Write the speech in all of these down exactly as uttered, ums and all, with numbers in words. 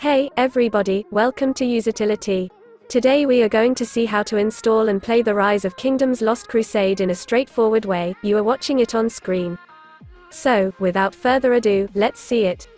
Hey, everybody, welcome to Usitility. Today we are going to see how to install and play the Rise of Kingdoms Lost Crusade in a straightforward way. You are watching it on screen. So, without further ado, let's see it.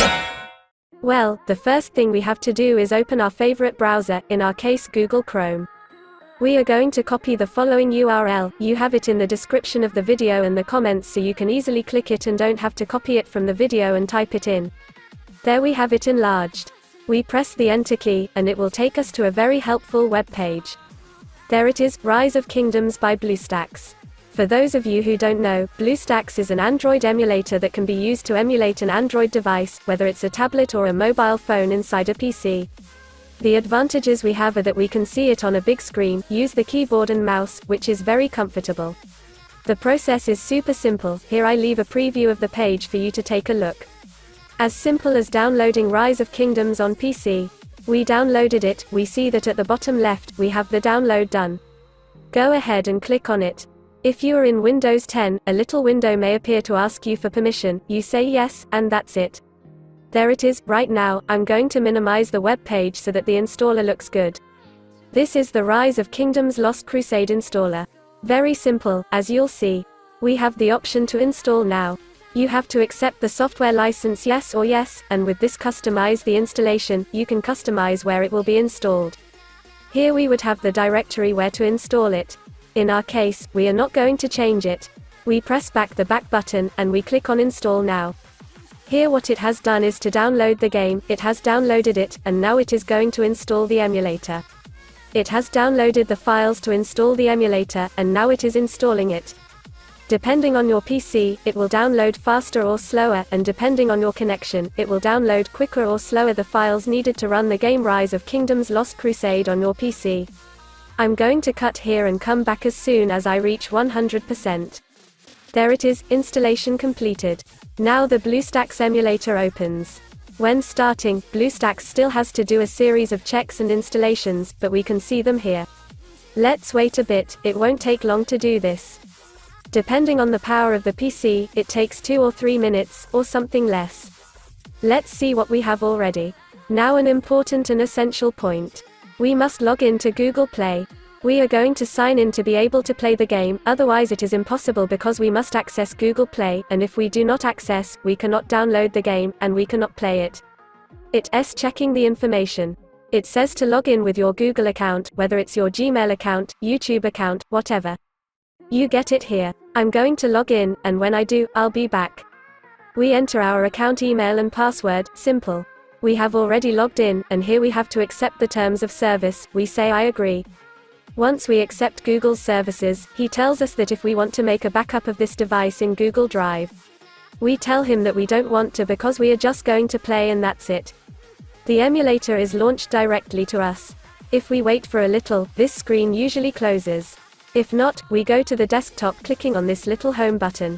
Well, the first thing we have to do is open our favorite browser, in our case Google Chrome. We are going to copy the following U R L, you have it in the description of the video and the comments so you can easily click it and don't have to copy it from the video and type it in. There we have it enlarged. We press the Enter key, and it will take us to a very helpful web page. There it is, Rise of Kingdoms by BlueStacks. For those of you who don't know, BlueStacks is an Android emulator that can be used to emulate an Android device, whether it's a tablet or a mobile phone inside a P C. The advantages we have are that we can see it on a big screen, use the keyboard and mouse, which is very comfortable. The process is super simple. Here I leave a preview of the page for you to take a look. As simple as downloading Rise of Kingdoms on P C. We downloaded it, we see that at the bottom left, we have the download done. Go ahead and click on it. If you are in Windows ten, a little window may appear to ask you for permission, you say yes, and that's it. There it is. Right now, I'm going to minimize the web page so that the installer looks good. This is the Rise of Kingdoms Lost Crusade installer. Very simple, as you'll see. We have the option to install now. You have to accept the software license yes or yes, and with this customize the installation, you can customize where it will be installed. Here we would have the directory where to install it. In our case, we are not going to change it. We press back the back button, and we click on Install Now. Here what it has done is to download the game, it has downloaded it, and now it is going to install the emulator. It has downloaded the files to install the emulator, and now it is installing it. Depending on your P C, it will download faster or slower, and depending on your connection, it will download quicker or slower the files needed to run the game Rise of Kingdoms Lost Crusade on your P C. I'm going to cut here and come back as soon as I reach one hundred percent. There it is, installation completed. Now the BlueStacks emulator opens. When starting, BlueStacks still has to do a series of checks and installations, but we can see them here. Let's wait a bit, it won't take long to do this. Depending on the power of the P C, it takes two or three minutes, or something less. Let's see what we have already. Now an important and essential point. We must log in to Google Play. We are going to sign in to be able to play the game, otherwise it is impossible because we must access Google Play, and if we do not access, we cannot download the game, and we cannot play it. It's checking the information. It says to log in with your Google account, whether it's your Gmail account, YouTube account, whatever. You get it here. I'm going to log in, and when I do, I'll be back. We enter our account email and password, simple. We have already logged in, and here we have to accept the terms of service, we say I agree. Once we accept Google's services, he tells us that if we want to make a backup of this device in Google Drive. We tell him that we don't want to because we are just going to play and that's it. The emulator is launched directly to us. If we wait for a little, this screen usually closes. If not, we go to the desktop clicking on this little home button.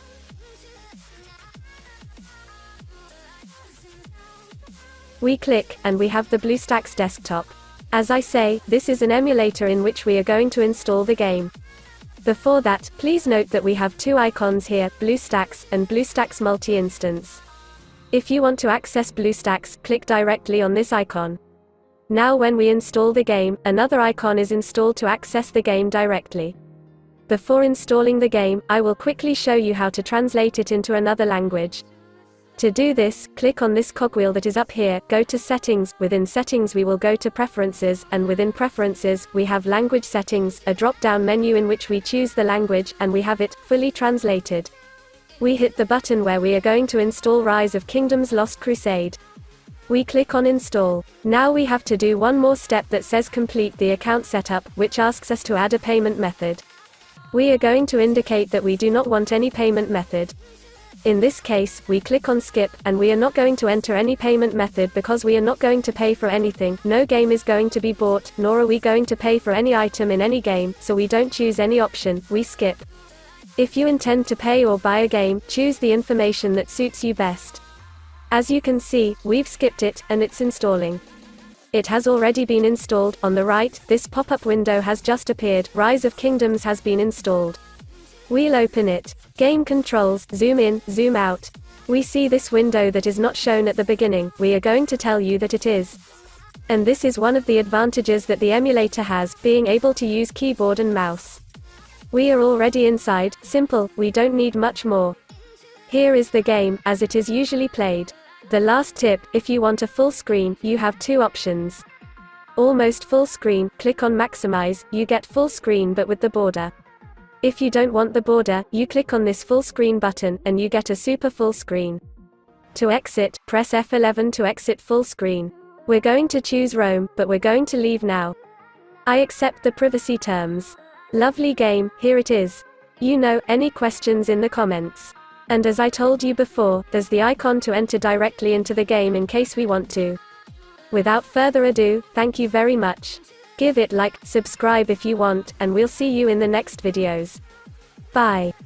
We click, and we have the BlueStacks desktop. As I say, this is an emulator in which we are going to install the game. Before that, please note that we have two icons here, BlueStacks, and BlueStacks Multi-Instance. If you want to access BlueStacks, click directly on this icon. Now when we install the game, another icon is installed to access the game directly. Before installing the game, I will quickly show you how to translate it into another language. To do this, click on this cogwheel that is up here, go to Settings, within Settings we will go to Preferences, and within Preferences, we have Language Settings, a drop-down menu in which we choose the language, and we have it, fully translated. We hit the button where we are going to install Rise of Kingdoms Lost Crusade. We click on Install. Now we have to do one more step that says Complete the account setup, which asks us to add a payment method. We are going to indicate that we do not want any payment method. In this case, we click on Skip, and we are not going to enter any payment method because we are not going to pay for anything, no game is going to be bought, nor are we going to pay for any item in any game, so we don't choose any option, we skip. If you intend to pay or buy a game, choose the information that suits you best. As you can see, we've skipped it, and it's installing. It has already been installed. On the right, this pop-up window has just appeared, Rise of Kingdoms has been installed. We'll open it. Game controls, zoom in, zoom out. We see this window that is not shown at the beginning. We are going to tell you that it is. And this is one of the advantages that the emulator has, being able to use keyboard and mouse. We are already inside, simple, we don't need much more. Here is the game, as it is usually played. The last tip, if you want a full screen, you have two options. Almost full screen, click on maximize, you get full screen but with the border. If you don't want the border, you click on this full screen button, and you get a super full screen. To exit, press F eleven to exit full screen. We're going to choose Rome, but we're going to leave now. I accept the privacy terms. Lovely game, here it is. You know, any questions in the comments. And as I told you before, there's the icon to enter directly into the game in case we want to. Without further ado, thank you very much. Give it like, subscribe if you want, and we'll see you in the next videos. Bye.